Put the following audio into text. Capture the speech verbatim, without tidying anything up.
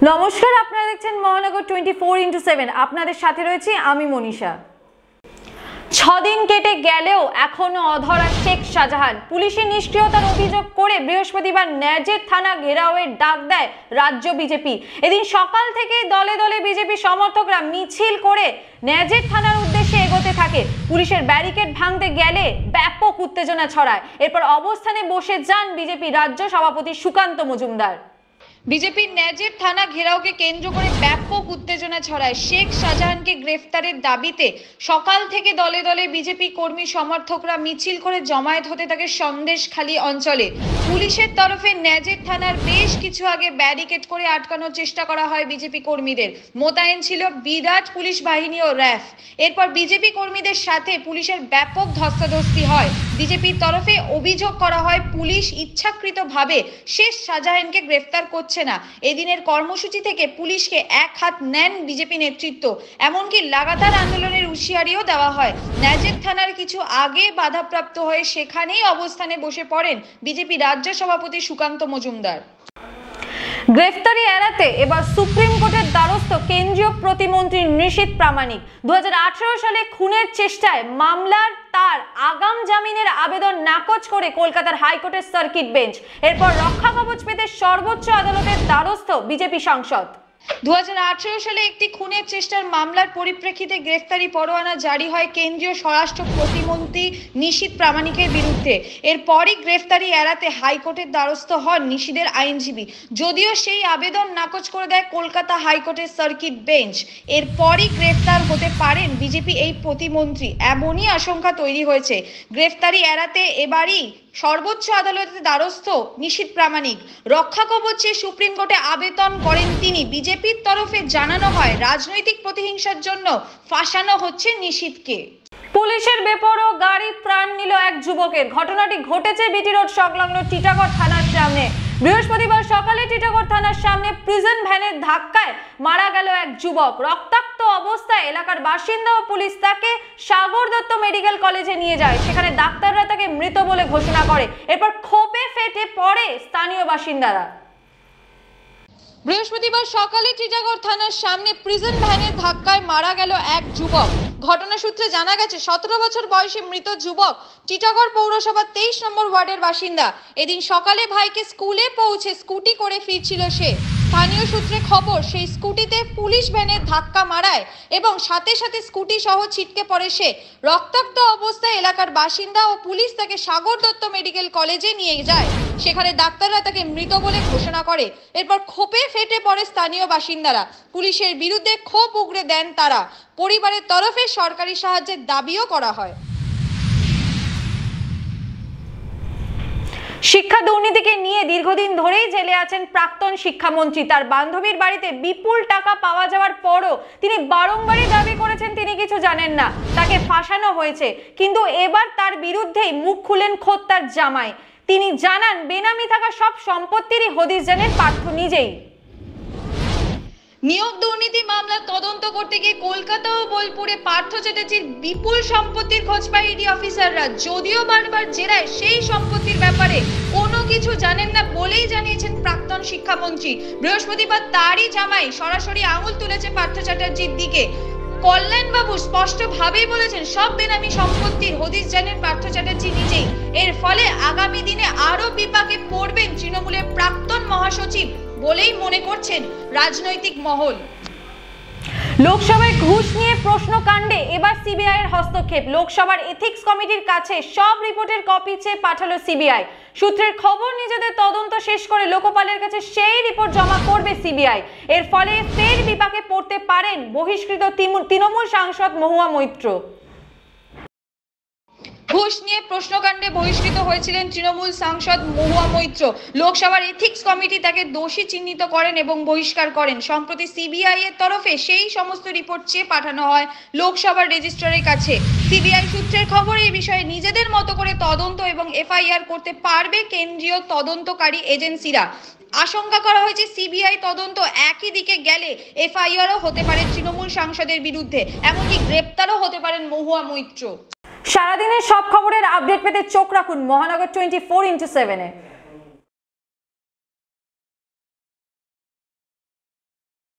নমস্কার, আপনারা দেখছেন মহানগর টোয়েন্টি ফোর ইন্টু সেভেন। আপনাদের সাথে রয়েছি আমি মনীষা। ছদিন কেটে গেলেও এখনো অধরা শেখ শাহজাহান। পুলিশের নিষ্ক্রিয়তার অভিযোগ করে বৃহস্পতিবার ন্যাজের থানা ঘেরাওয়ের ডাক দেয় রাজ্য বিজেপি। এদিন সকাল থেকে দলে দলে বিজেপি সমর্থকরা মিছিল করে ন্যাজের থানার উদ্দেশ্যে এগোতে থাকে। পুলিশের ব্যারিকেড ভাঙতে গেলে ব্যাপক উত্তেজনা ছড়ায়। এরপর অবস্থানে বসে যান বিজেপি রাজ্য সভাপতি সুকান্ত মজুমদার। বিজেপির ন্যাজের থানা ঘেরাওকে কেন্দ্র করে ব্যাপক উত্তেজনা ছড়ায়। শেখ শাহজাহানকে গ্রেফতারের দাবিতে সকাল থেকে দলে দলে বিজেপি কর্মী সমর্থকরা মিছিল করে জমায়েত হতে থাকে সন্দেশখালী অঞ্চলে। পুলিশের তরফে ন্যাজের থানার বেশ কিছু আগে ব্যারিকেড করে আটকানোর চেষ্টা করা হয় বিজেপি কর্মীদের। মোতায়েন ছিল বিরাট পুলিশ বাহিনী ও র্যাফ। এরপর বিজেপি কর্মীদের সাথে পুলিশের ব্যাপক ধস্তাধস্তি হয়। বিজেপির তরফে অভিযোগ করা হয় পুলিশ ইচ্ছাকৃতভাবে শেখ শাহজাহানকে গ্রেফতার করছে না। এদিনের কর্মসূচি থেকে পুলিশকে এক হাত নেন বিজেপি নেতৃত্ব। এমনকি লাগাতার আন্দোলনের হুঁশিয়ারিও দেওয়া হয়। ন্যাজের থানার কিছু আগে বাধাপ্রাপ্ত হয়ে সেখানেই অবস্থানে বসে পড়েন বিজেপি রাজ্য সভাপতি সুকান্ত মজুমদার। গ্রেফতারি এড়াতে এবার সুপ্রিম কোর্টের দ্বারস্থ কেন্দ্রীয় প্রতিমন্ত্রী নিশীথ প্রামাণিক। দু হাজার আঠারো সালে খুনের চেষ্টায় মামলার তার আগাম জামিনের আবেদন নাকচ করে কলকাতার হাইকোর্টের সার্কিট বেঞ্চ। এরপর রক্ষা কবচ পেতে সর্বোচ্চ আদালতের দ্বারস্থ বিজেপি সাংসদ। দু হাজার আঠারো সালে একটি খুনের চেষ্টার মামলার পরিপ্রেক্ষিতে গ্রেফতারি পরোয়ানা জারি হয় কেন্দ্রীয় স্বরাষ্ট্র প্রতিমন্ত্রী নিশীথ প্রামাণিকের বিরুদ্ধে। এরপরই গ্রেফতারি এড়াতে হাইকোর্টের দ্বারস্থ হন নিশীথের আইনজীবী। যদিও সেই আবেদন নাকচ করে দেয় কলকাতা হাইকোর্টের সার্কিট বেঞ্চ। এরপরই গ্রেফতার হতে পারেন বিজেপি এই প্রতিমন্ত্রী, এমনই আশঙ্কা তৈরি হয়েছে। গ্রেফতারি এড়াতে এবারই সর্বোচ্চ আদালতের দ্বারস্থ নিশীথ প্রামাণিক। রক্ষা কবচে সুপ্রিম কোর্টে আবেদন করেন তিনি। বিজেপির তরফে জানানো হয় রাজনৈতিক প্রতিহিংসার জন্য ফাঁসানো হচ্ছে নিশীথকে। পুলিশের বেপরোয়া গাড়ি প্রাণ নিল এক যুবকের। ঘটনাটি ঘটেছে বিটি রোড সংলগ্ন টিটাগড় থানার সামনে। বৃহস্পতিবার সকালে টিটাগড় থানার সামনে প্রিজন ভ্যানের ধাক্কায় মারা গেল এক যুবক। রক্তাক্ত অবস্থায় এলাকার বাসিন্দা ও পুলিশ তাকে সাগর দত্ত মেডিকেল কলেজে নিয়ে যায়। সেখানে ডাক্তাররা তাকে মৃত বলে ঘোষণা করে। এরপর ক্ষোভে ফেটে পড়ে স্থানীয় বাসিন্দারা। বৃহস্পতিবার সকালে টিটাগড় থানার সামনে প্রিজন ভ্যানের ধাক্কায় মারা গেল এক যুবক। ঘটনা সূত্রে জানা গেছে সতেরো বছর বয়সী মৃত যুবক টিটাগড় পৌরসভার তেইশ নম্বর ওয়ার্ডের বাসিন্দা। এদিন সকালে ভাইকে স্কুলে পৌঁছে স্কুটি করে ফিরছিল সে। স্থানীয় সূত্রে খবর, সেই স্কুটিতে পুলিশ ভ্যানের ধাক্কা মারায় এবং সাথে সাথে স্কুটি সহ ছিটকে পড়ে সে। রক্তাক্ত অবস্থায় এলাকার বাসিন্দা ও পুলিশ তাকে সাগর দত্ত মেডিকেল কলেজে নিয়ে যায়। সেখানে ডাক্তাররা তাকে মৃত বলে ঘোষণা করে। এরপর ক্ষোভে ফেটে পড়ে স্থানীয় বাসিন্দারা। পুলিশের বিরুদ্ধে ক্ষোভ উগরে দেন তারা। পরিবারের তরফে সরকারি সাহায্যের দাবিও করা হয়। শিক্ষা দুর্নীতিকে নিয়ে দীর্ঘদিন ধরেই জেলে আছেন প্রাক্তন শিক্ষামন্ত্রী। তার বান্ধবীর বাড়িতে বিপুল টাকা পাওয়া যাওয়ার পরও তিনি বারংবারই দাবি করেছেন তিনি কিছু জানেন না, তাকে ফাঁসানো হয়েছে। কিন্তু এবার তার বিরুদ্ধেই মুখ খুলেন খোদ তার জামাই। তিনি জানান বেনামি থাকা সব সম্পত্তিরই হদিশ জানেন পার্থ নিজেই। নিয়োগ দুর্নীতি মামলার তদন্ত করতে গিয়ে কলকাতা ও বোলপুরে পার্থ চ্যাটার্জির বিপুল সম্পত্তির খোঁজ পায় ইডি অফিসাররা। যদিও বারবার জেরায় সেই সম্পত্তির ব্যাপারে কোনো কিছু জানেন না বলেই জানিয়েছেন প্রাক্তন শিক্ষামন্ত্রী। বৃহস্পতিবার তারই জামাই সরাসরি আঙুল তুলেছে পার্থ চ্যাটার্জির দিকে। কল্যাণবাবু স্পষ্টভাবেই বলেছেন সব বেনামি সম্পত্তির হদিশ জানেন পার্থ চ্যাটার্জি নিজেই। এর ফলে আগামী দিনে আরো বিপাকে পড়বেন তৃণমূলের প্রাক্তন মহাসচিব বলেই মনে করছেন রাজনৈতিক মহল। লোকসভায় ঘুষ নিয়ে প্রশ্নকাণ্ডে এবার সিবিআই এর হস্তক্ষেপ। লোকসভার এথিক্স কমিটির কাছে সব রিপোর্টের কপি চেয়ে পাঠালো সিবিআই। সূত্রের খবর, নিজেদের তদন্ত শেষ করে লোকপালের কাছে সেই রিপোর্ট জমা করবে সিবিআই। এর ফলে ফের বিপাকে পড়তে পারেন বহিষ্কৃত তৃণমূল সাংসদ মহুয়া মৈত্র। ঘুষ নিয়ে প্রশ্নকাণ্ডে বহিষ্কৃত হয়েছিলেন তৃণমূল সাংসদ মহুয়া মৈত্র। লোকসভার এথিক্স কমিটি তাকে দোষী চিহ্নিত করেন এবং বহিষ্কার করেন। সম্প্রতি সিবিআই এর তরফে সেই সমস্ত রিপোর্ট চেয়ে পাঠানো হয় লোকসভার রেজিস্ট্রারের কাছে। সিবিআই সূত্রের খবর, এই বিষয়ে নিজেদের মতো করে তদন্ত এবং এফআইআর করতে পারবে কেন্দ্রীয় তদন্তকারী এজেন্সিরা। আশঙ্কা করা হয়েছে সিবিআই তদন্ত একই দিকে গেলে এফআইআরও হতে পারে তৃণমূল সাংসদের বিরুদ্ধে, এমনকি গ্রেপ্তারও হতে পারেন মহুয়া মৈত্র। সারাদিনের সব খবরের আপডেট পেতে চোখ রাখুন Mahanagar twenty four into seven এ।